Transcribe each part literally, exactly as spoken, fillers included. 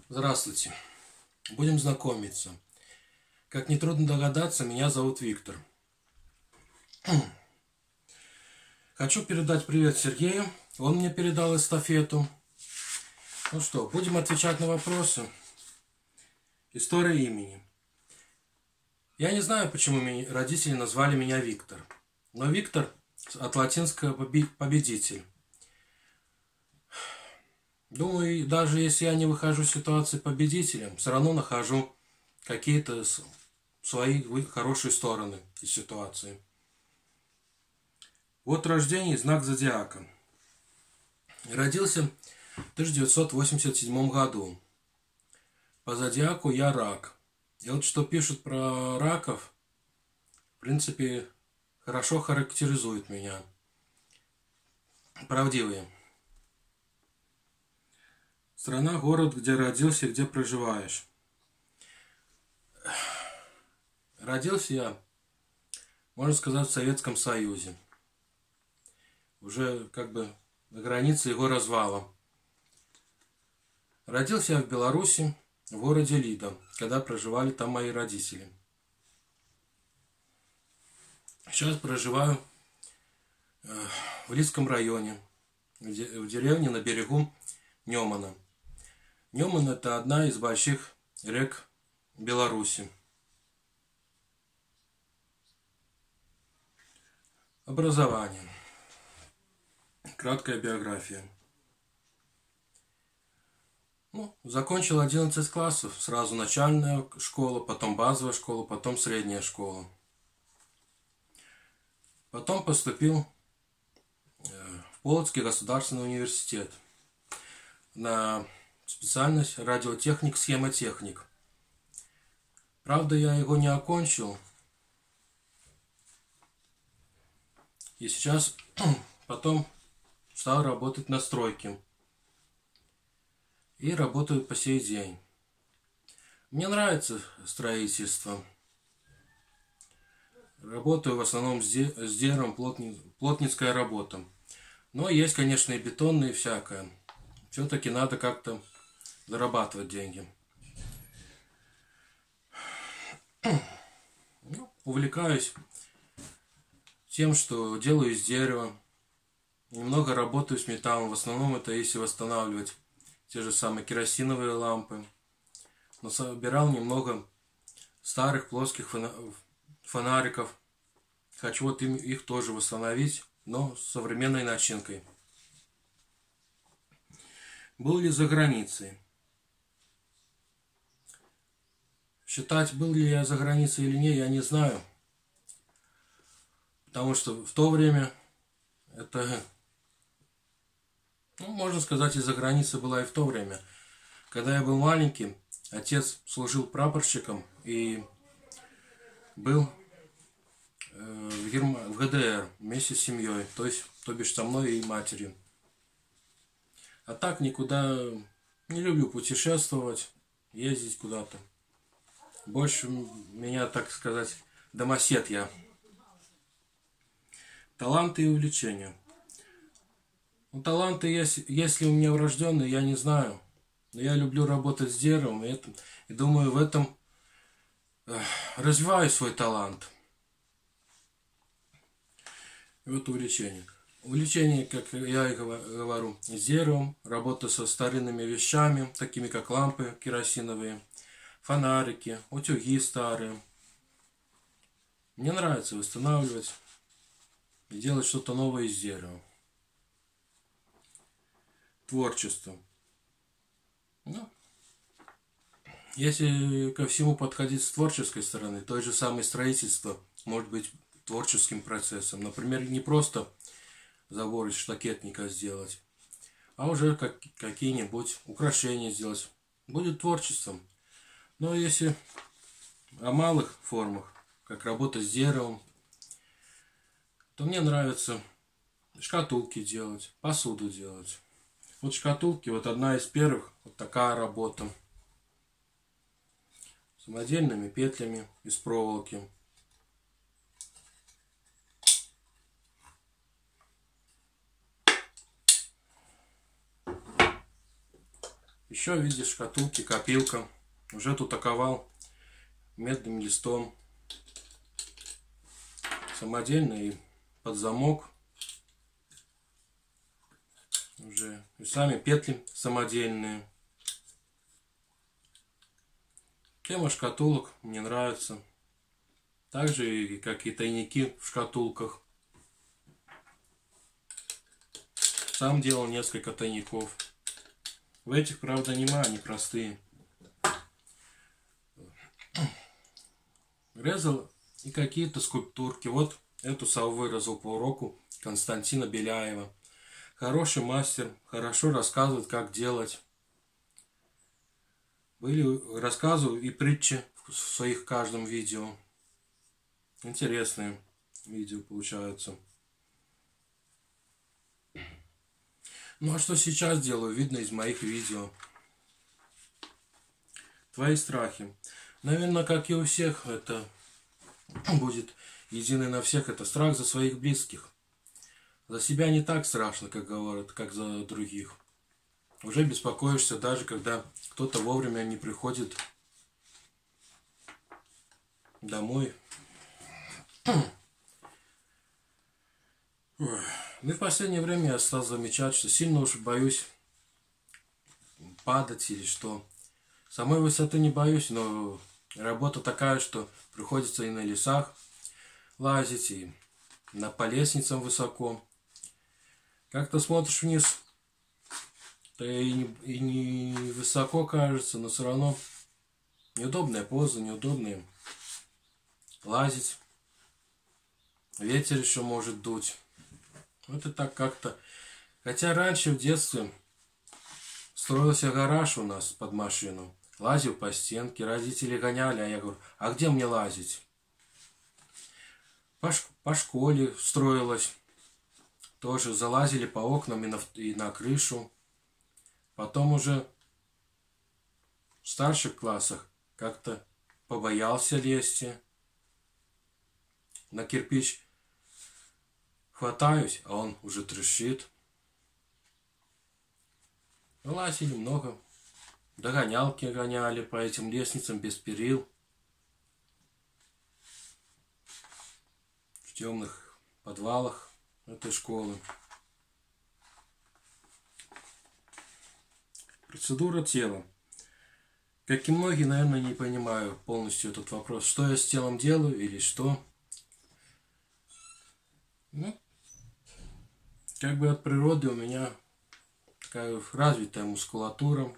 Здравствуйте. Будем знакомиться. Как нетрудно догадаться, меня зовут Виктор. Хочу передать привет Сергею. Он мне передал эстафету. Ну что, будем отвечать на вопросы. История имени. Я не знаю, почему родители назвали меня Виктор. Но Виктор от латинского победитель. Думаю, даже если я не выхожу из ситуации победителем, все равно нахожу какие-то свои хорошие стороны из ситуации. Вот рождение, знак зодиака. Родился в тысяча девятьсот восемьдесят седьмом году. По зодиаку я рак. И вот что пишут про раков, в принципе, хорошо характеризует меня. Правдивые. Страна, город, где родился, где проживаешь. Родился я, можно сказать, в Советском Союзе. Уже как бы на границе его развала. Родился я в Беларуси, в городе Лида, когда проживали там мои родители. Сейчас проживаю в Лидском районе, в деревне на берегу Немана. Неман – это одна из больших рек Беларуси. Образование. Краткая биография. Ну, закончил одиннадцать классов. Сразу начальная школа, потом базовая школа, потом средняя школа. Потом поступил в Полоцкий государственный университет на специальность радиотехник-схемотехник. Правда, я его не окончил. И сейчас потом стал работать на стройке. И работаю по сей день. Мне нравится строительство. Работаю в основном с деревом, плотницкая работа. Но есть, конечно, и бетонные, и всякое. Все-таки надо как-то зарабатывать деньги. Ну, увлекаюсь тем, что делаю из дерева. Немного работаю с металлом. В основном это если восстанавливать те же самые керосиновые лампы. Но собирал немного старых плоских фонариков. Хочу вот им, их тоже восстановить, но с современной начинкой. Был ли за границей? Считать, был ли я за границей или нет, я не знаю. Потому что в то время это, ну, можно сказать, и за границей была и в то время. Когда я был маленький, отец служил прапорщиком и был в, Герм... в ГДР вместе с семьей, то есть, то бишь, со мной и матерью. А так никуда не люблю путешествовать, ездить куда-то. Больше меня, так сказать, домосед я. Таланты и увлечения. Ну, таланты есть, если у меня врожденные, я не знаю. Но я люблю работать с деревом, и, это, и думаю, в этом э, развиваю свой талант. И вот увлечение. Увлечение, как я и говорю, с деревом, работа со старинными вещами, такими как лампы керосиновые, фонарики, утюги старые. Мне нравится восстанавливать и делать что-то новое из дерева. Творчество. Ну, если ко всему подходить с творческой стороны, то же самое строительство может быть творческим процессом. Например, не просто забор из штакетника сделать, а уже как, какие-нибудь украшения сделать. Будет творчеством. Но если о малых формах, как работа с деревом, то мне нравится шкатулки делать, посуду делать. Вот шкатулки, вот одна из первых, вот такая работа. Самодельными петлями из проволоки. Еще в виде шкатулки копилка. Уже тут таковал медным листом. Самодельный под замок. Уже и сами петли самодельные. Тема шкатулок мне нравится. Также и как и тайники в шкатулках. Сам делал несколько тайников. В этих, правда, нема, они простые. Резал и какие-то скульптурки. Вот эту сову вырезал по уроку Константина Беляева. Хороший мастер, хорошо рассказывает, как делать. Были рассказы и притчи в своих каждом видео. Интересные видео получаются. Ну а что сейчас делаю, видно из моих видео. Твои страхи. Наверное, как и у всех, это будет единый на всех. Это страх за своих близких. За себя не так страшно, как говорят, как за других. Уже беспокоишься, даже когда кто-то вовремя не приходит домой. Ну и в последнее время я стал замечать, что сильно уж боюсь падать или что. Самой высоты не боюсь, но работа такая, что приходится и на лесах лазить, и на, по лестницам высоко. Как-то смотришь вниз, то и не, и не высоко кажется, но все равно неудобная поза, неудобная лазить. Ветер еще может дуть. Вот и так как-то. Хотя раньше в детстве строился гараж у нас под машину. Лазил по стенке, родители гоняли, а я говорю, а где мне лазить? По, по школе строилась. Тоже залазили по окнам и на, и на крышу. Потом уже в старших классах как-то побоялся лезть. На кирпич хватаюсь, а он уже трещит. Лазили много. Догонялки гоняли по этим лестницам без перил. В темных подвалах этой школы. Процедура тела. Как и многие, наверное, не понимаю полностью этот вопрос. Что я с телом делаю или что? Ну, как бы от природы у меня такая развитая мускулатура.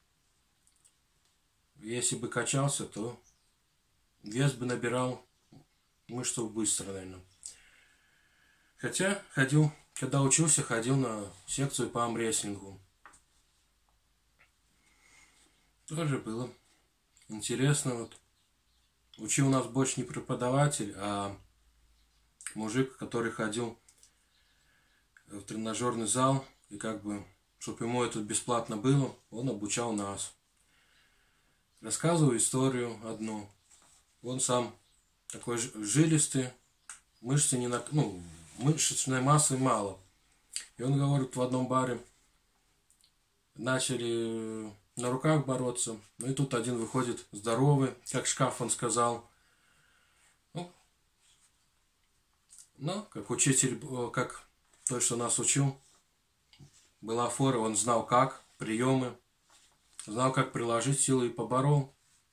Если бы качался, то вес бы набирал мышцу быстро, наверное. Хотя ходил, когда учился, ходил на секцию по армрестлингу. Тоже было интересно. Вот. Учил нас больше не преподаватель, а мужик, который ходил в тренажерный зал. И как бы, чтобы ему это бесплатно было, он обучал нас. Рассказываю историю одну. Он сам такой жилистый, мышцы не на... ну, мышечной массы мало. И он говорит, в одном баре начали на руках бороться. Ну и тут один выходит здоровый, как шкаф, он сказал. Ну, ну как учитель, как той, что нас учил, была фора, он знал как, приемы, знал, как приложить силы и поборол.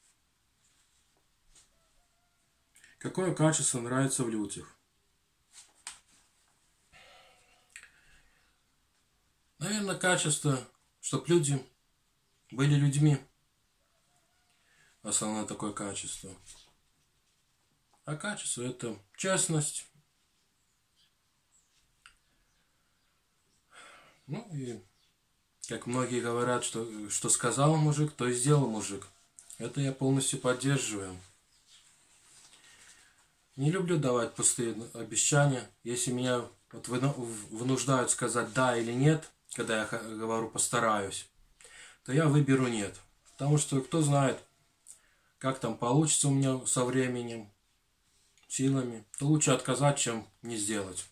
Какое качество нравится в людях? Наверное, качество, чтобы люди были людьми. Основное такое качество. А качество это честность. Ну и, как многие говорят, что, что сказал мужик, то и сделал мужик. Это я полностью поддерживаю. Не люблю давать пустые обещания. Если меня вот вынуждают сказать да или нет, когда я говорю постараюсь, то я выберу нет. Потому что кто знает, как там получится у меня со временем, силами, то лучше отказать, чем не сделать.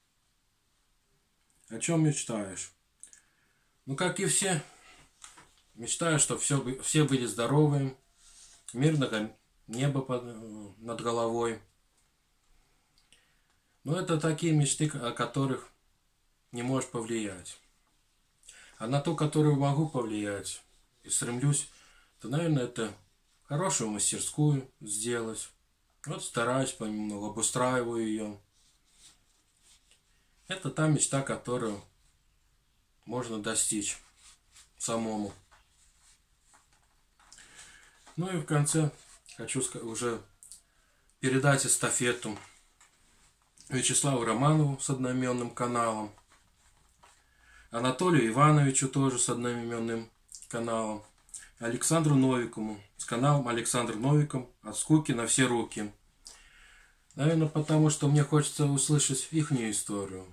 О чем мечтаешь? Ну, как и все, Мечтаю, чтобы все, все были здоровы, мирного неба под, над головой. Но это такие мечты, о которых не можешь повлиять. А на ту, которую могу повлиять и стремлюсь, то, наверное, это хорошую мастерскую сделать. Вот стараюсь понемногу, обустраиваю ее. Это та мечта, которую можно достичь самому. Ну и в конце хочу уже передать эстафету Вячеславу Романову с одноименным каналом, Анатолию Ивановичу тоже с одноименным каналом, Александру Новикову с каналом Александр Новиков «От скуки на все руки». Наверное, потому что мне хочется услышать ихнюю историю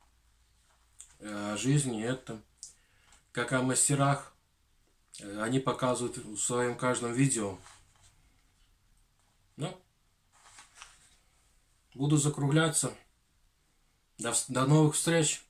о жизни, это как о мастерах. Они показывают в своем каждом видео. Ну, буду закругляться. До, до новых встреч!